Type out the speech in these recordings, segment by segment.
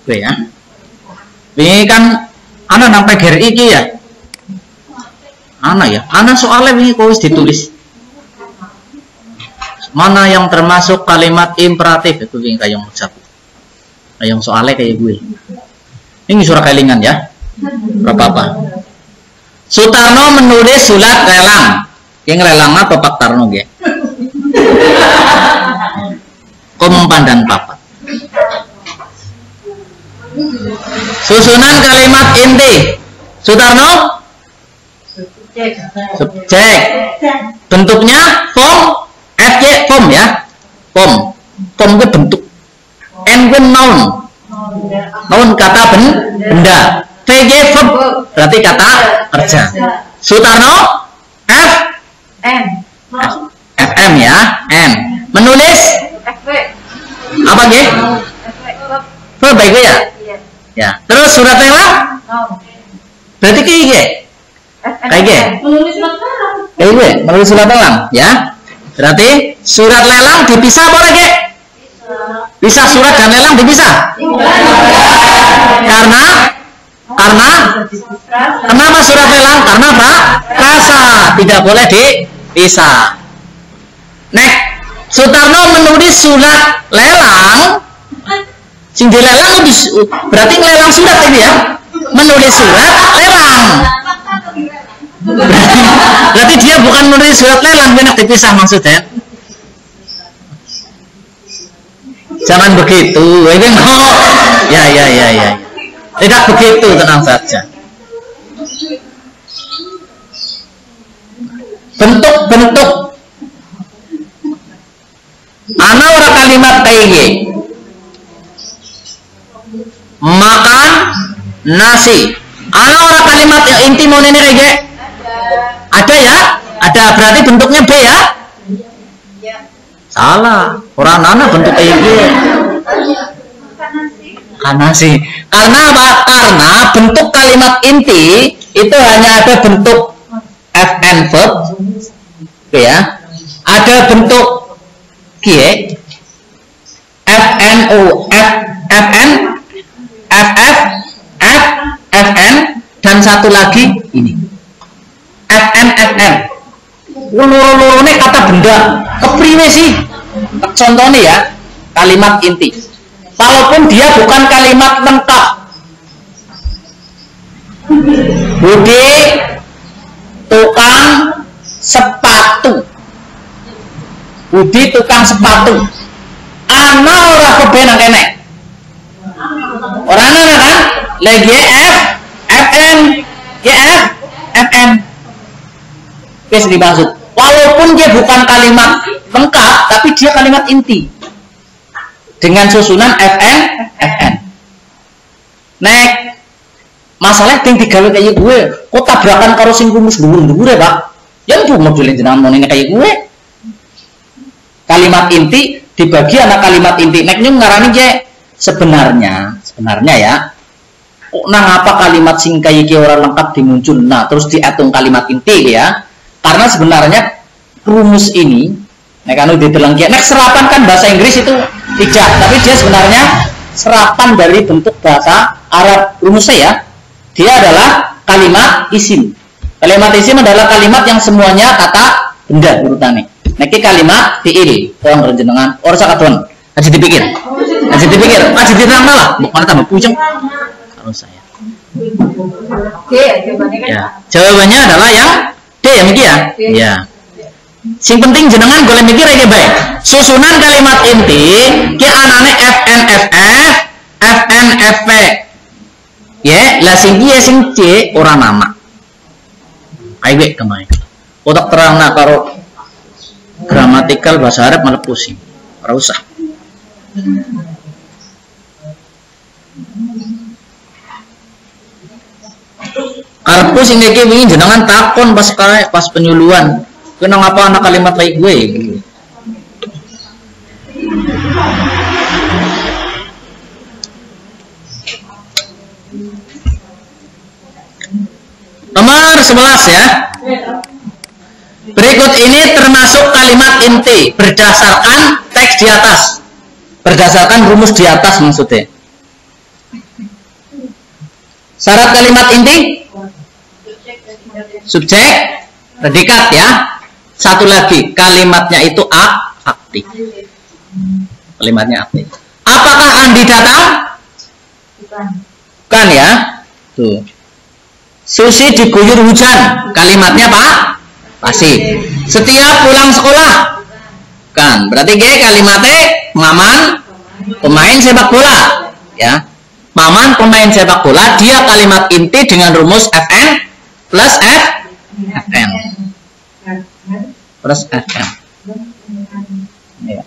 Oke ya. Ini kan ana nang PGRI iki ya. Ana ya. Ana soalnya ini kok wis ditulis. Mana yang termasuk kalimat imperatif itu yang kayak ngucap. Yang soalnya kayak gue. Ini surah kelingan ya. Apa-apa. Sutarno menulis surat lelang. Yang lelang apa Pak Tarno nggih? Kompan dan papat. Susunan kalimat inti. Sutarno? Subjek. Bentuknya form, FJ form ya. Form. Form itu bentuk. N itu noun. Noun kata benda. VJ verb berarti kata kerja. Sutarno FM ya. N. Menulis apa nggih? Verb baik ya? Ya. Terus surat lelang? Berarti kayak gini. Kayak gini. Kayak gini, menulis surat lelang ya. Berarti surat lelang dipisah boleh nggih? Bisa surat dan lelang dipisah? Kenapa surat lelang? Karena apa? Rasa tidak boleh dipisah. Next, Sutarno menulis surat lelang. Sing dilelang berarti ngelelang surat ini ya. Menulis surat lelang. Berarti dia bukan menulis surat lelang, benar dipisah maksudnya. Jangan begitu. Ya. Tidak begitu, tenang saja. Bentuk-bentuk ana ora kalimat kayak makan nasi. Ana ora kalimat yang inti mau ini kayak ada ya? Ada, berarti bentuknya B ya? Salah. Orang ana bentuk kayak nasi. Karena apa? Karena bentuk kalimat inti itu hanya ada bentuk FN verb, ya. Ada bentuk kie, FNO, FN, FF, F, FN, dan satu lagi ini FNFN. Loro-lorone kata benda. Kepriwe sih? Contohnya ya, kalimat inti. Walaupun dia bukan kalimat lengkap. Budi tukang sepatu. Budi tukang sepatu. Ana ora kebenan kene. Ora ana kan? Lagi F, FN, GF, FN. Wis dimaksud. Walaupun dia bukan kalimat lengkap, tapi dia kalimat inti. Dengan susunan FN, FN. Nek masalah yang digawe kayak gue, kok tabrakan karo sing rumus dhuwur-dhuwur ya, Pak? Yang bu modelin jenengan monene kayak gue. Kalimat inti dibagi anak kalimat inti. Nek nyung ngarani je sebenarnya ya. Kok nang apa kalimat sing kayak ki ora lengkap dimuncul. Nah, terus diatung kalimat inti ya. Karena sebenarnya rumus ini nek anu diteleng ki. Nek serapan kan bahasa Inggris itu tidak, tapi dia sebenarnya serapan dari bentuk bahasa Arab rumusnya ya. Dia adalah kalimat isim. Kalimat isim adalah kalimat yang semuanya kata benda urutannya. Niki kalimat fiil, tolong renjenengan ora sakadon. Aja dipikir. Aja diterang malah, bukan tambah pucung. Kalau saya. Oke, jawabannya kan. Ya, jawabannya adalah yang D yang iki ya. Ya. Sing penting jenengan boleh mikir aja baik. Susunan kalimat inti ki anane FNFF, FNFP. Ya, lah sing iya sing C ora nama. Kayak kemarin. Otak terangna karo gramatikal bahasa Arab malah pusing. Ora usah. Karpu sing iki wingi jenengan takon pas penyuluhan. Kena ngapa anak kalimat baik gue? Nomor 11 ya. Berikut ini termasuk kalimat inti berdasarkan teks di atas. Berdasarkan rumus di atas maksudnya. Syarat kalimat inti subjek, predikat ya. Satu lagi kalimatnya itu aktif. Kalimatnya aktif. Apakah Andi datang? Bukan ya. Tuh. Susi diguyur hujan. Kalimatnya Pak? Pasif. Setiap pulang sekolah. Bukan. Berarti kalimatnya Maman pemain sepak bola. Ya. Maman pemain sepak bola. Dia kalimat inti dengan rumus Fn plus Fn. Plus Fn. Ya.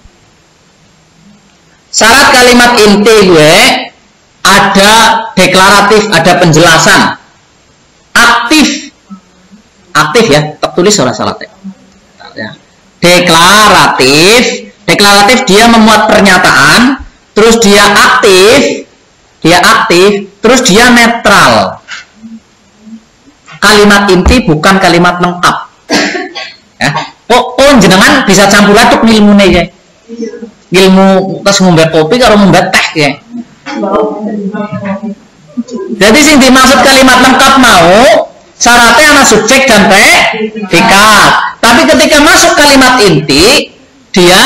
Syarat kalimat inti gue ada deklaratif, ada penjelasan. Aktif ya, tertulis salah ya. Deklaratif dia memuat pernyataan, terus dia aktif, terus dia netral. Kalimat inti bukan kalimat lengkap. Ya. Oh jenengan bisa campur aduk ilmune ya. Ilmu terus ngombe kopi karo ngombe teh ya. Jadi sing dimaksud kalimat lengkap mau syaratnya ana subjek dan predikat. Tapi ketika masuk kalimat inti dia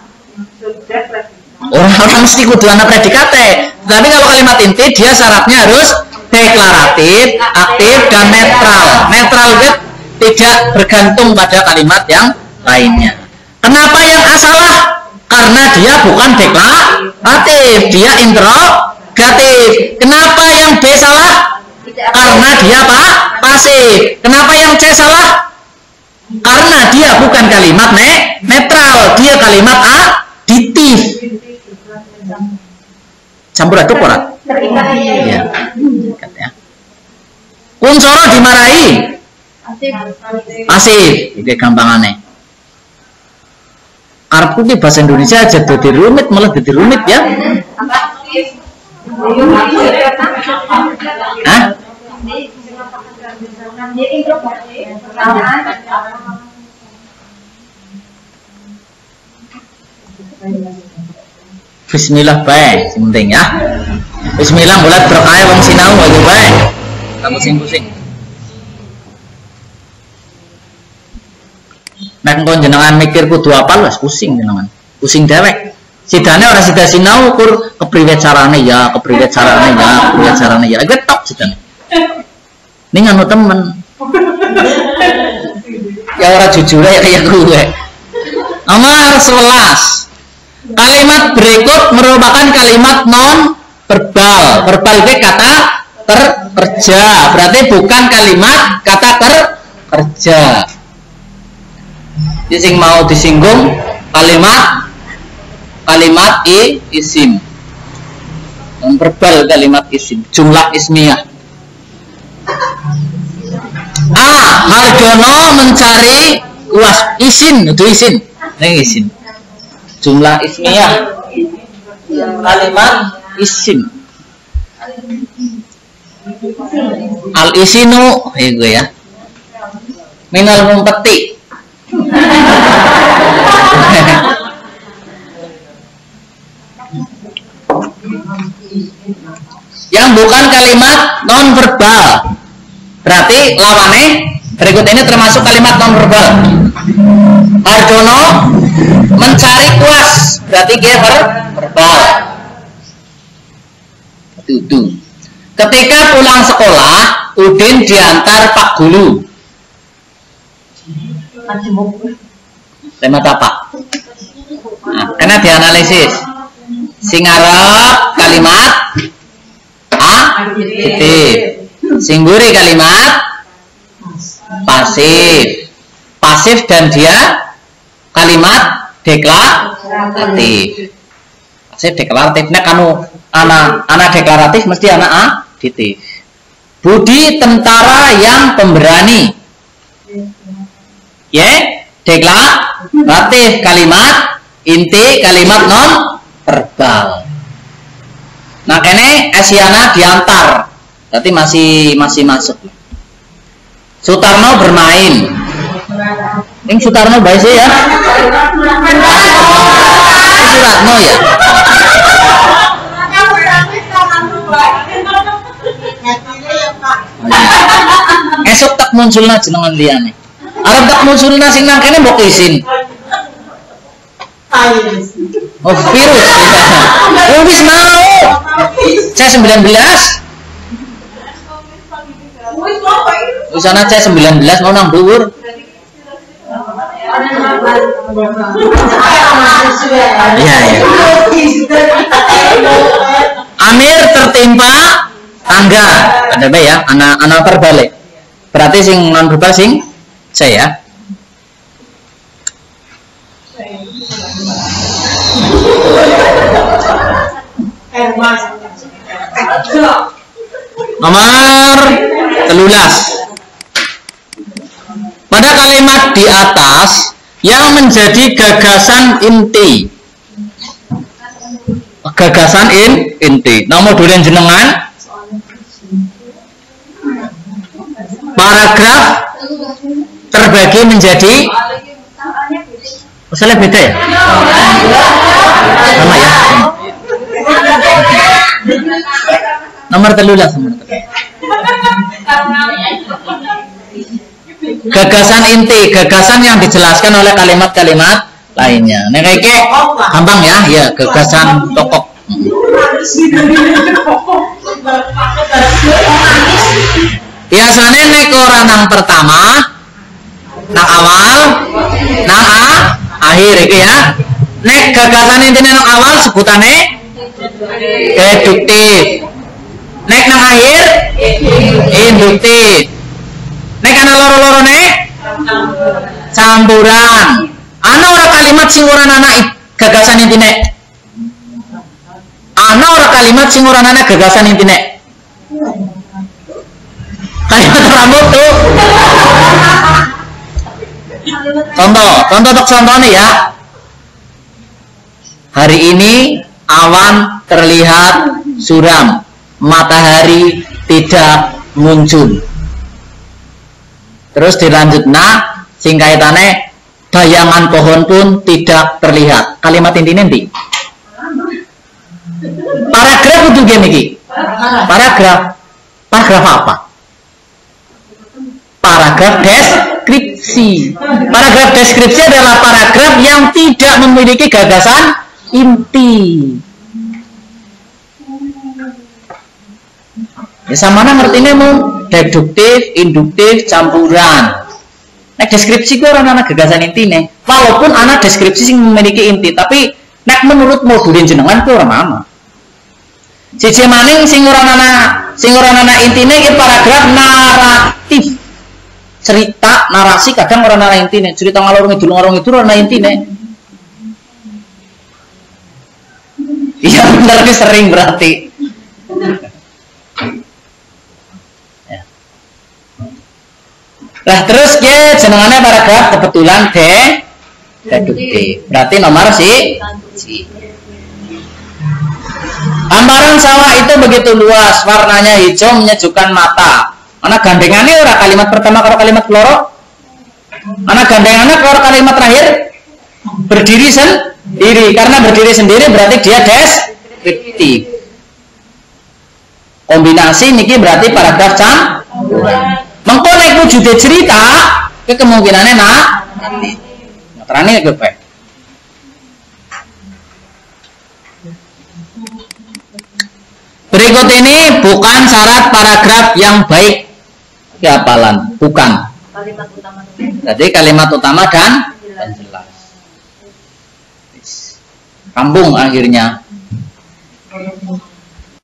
orang mesti kudu ana predikate. Tapi kalau kalimat inti dia syaratnya harus deklaratif, aktif dan netral. Netral itu tidak bergantung pada kalimat yang lainnya. Kenapa yang A salah? Karena dia bukan deklaratif, dia interrogatif. Kenapa yang B salah? Karena dia pasif. Kenapa yang C salah? Karena dia bukan kalimat netral, dia kalimat aditif. Campur aduk ora? Ya. Kunsoro dimarahi. Pasif. Iki gampangane. Arep ki bahasa Indonesia aja dadi rumit, malah dadi rumit ya. Hah? Bismillah bae, sing penting ya. Bismillah bulat berkah wong sinau aja bae. Kamu pusing-pusing. Nek kon jenengan mikir kudu apal wis pusing jenengan. Pusing dewek. Sidane ora sida sinau ukur kepriwe carane ya. Getok sidane. Ning anu temen. Ya ora jujur ya kayak gue. Nomor 11. Kalimat berikut merupakan kalimat non verbal. Verbal itu kata kerja. Berarti bukan kalimat kata kerja. Sing mau disinggung kalimat isim. Non verbal kalimat isim. Jumlah ismiyah. Harjono mencari uas isin, itu isin. Ini isin. Jumlah ismiyah. Kalimat isim. Al isinu, gue ya. Minal mumpeti. Yang bukan kalimat non verbal. Berarti lawannya berikut ini termasuk kalimat non verbal. Arjono mencari kuas, berarti dia verbal. Itu. Ketika pulang sekolah, Udin diantar Pak Guru. Tema apa? Nah, karena dianalisis. Sing arep kalimat aktif. Sing mburi kalimat pasif. Pasif dan dia kalimat deklaratif. Pasif deklaratif. Nek anu ana deklaratif mesti ana aditif. Budi tentara yang pemberani. Deklaratif kalimat inti kalimat non verbal. Nah kene Asiana diantar, berarti masih masuk. Sutarno bermain. Ini Sutarno baik sih ya. Suratno ya. tak munculna jenengan liyane. Arep tak munculna sing nang kene mbok isin. Oh, virus. Oh, wis mau. C19. Wis ana C19 mau nang dhuwur. Iya, ya. Amir tertimpa tangga. Ada B ya, anak terbalik. Berarti sing non verbal sing saya. Nomor 13. Pada kalimat di atas yang menjadi gagasan inti. Gagasan inti. Nomor duren jenengan. Paragraf terbagi menjadi masalah beda ya? Sama ya? Nomor 13. Gagasan inti, gagasan yang dijelaskan oleh kalimat-kalimat lainnya. Nah, kayak gampang ya, ya gagasan pokok. Biasanya nek ora nang pertama, nang awal, nang akhir iki ya. Nek gagasan intine nang awal sebutane deduktif. Nek nang akhir induktif. Nek ana loro-lorone campuran. Ana ora kalimat sing ora ana gagasan intine. Ana ora kalimat sing ora ana gagasan intine. Kalimat rambut tuh. Contoh nih ya. Hari ini awan terlihat suram, matahari tidak muncul. Terus dilanjut sing kaitane bayangan pohon pun tidak terlihat. Kalimat intinya nanti. Paragraf itu gini iki. Paragraf apa? Paragraf deskripsi. Paragraf deskripsi adalah paragraf yang tidak memiliki gagasan inti. Ya sama ngertinya mau deduktif, induktif, campuran. Nek deskripsi ku orang anak gagasan intine. Walaupun anak deskripsi sing memiliki inti, tapi nek menurut modulin jenengan ku orang mana? Siji maning sing ora ana intine iki paragraf naratif. Cerita narasi kadang ora ana intine. Cerita ngalor ngidul ora ana intine. Iya bener ki sering berarti. Ya. Nah terus ke jenengane paragraf kebetulan deduktif. Berarti nomor si. Hamparan sawah itu begitu luas, warnanya hijau menyejukkan mata. Ana gandengannya ora kalimat pertama karo kalimat keloro. Ana gandengannya karo kalimat terakhir berdiri sendiri. Karena berdiri sendiri berarti dia deskriptif. Kombinasi niki berarti paragraf campuran. Mengko nek wujude cerita, ke kemungkinannya terane ke pe. Berikut ini bukan syarat paragraf yang baik hafalan, bukan. Kalimat utama. Jadi kalimat utama dan jelas. Kampung akhirnya.